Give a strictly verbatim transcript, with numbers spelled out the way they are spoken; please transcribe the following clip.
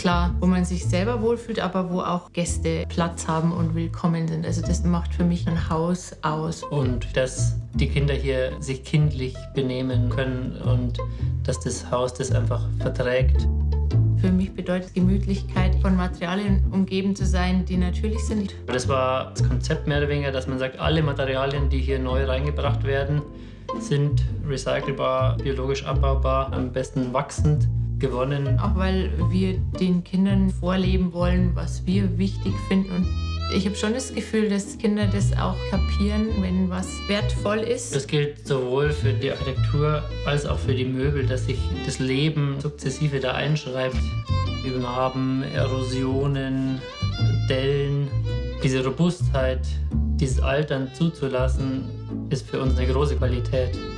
klar, wo man sich selber wohlfühlt, aber wo auch Gäste Platz haben und willkommen sind. Also das macht für mich ein Haus aus. Und dass die Kinder hier sich kindlich benehmen können und dass das Haus das einfach verträgt. Für mich bedeutet Gemütlichkeit, von Materialien umgeben zu sein, die natürlich sind. Das war das Konzept mehr oder weniger, dass man sagt, alle Materialien, die hier neu reingebracht werden, sind recycelbar, biologisch abbaubar, am besten wachsend, gewonnen. Auch weil wir den Kindern vorleben wollen, was wir wichtig finden. Und ich habe schon das Gefühl, dass Kinder das auch kapieren, wenn was wertvoll ist. Das gilt sowohl für die Architektur als auch für die Möbel, dass sich das Leben sukzessive da einschreibt. Wir haben Erosionen, Dellen. Diese Robustheit, dieses Altern zuzulassen, ist für uns eine große Qualität.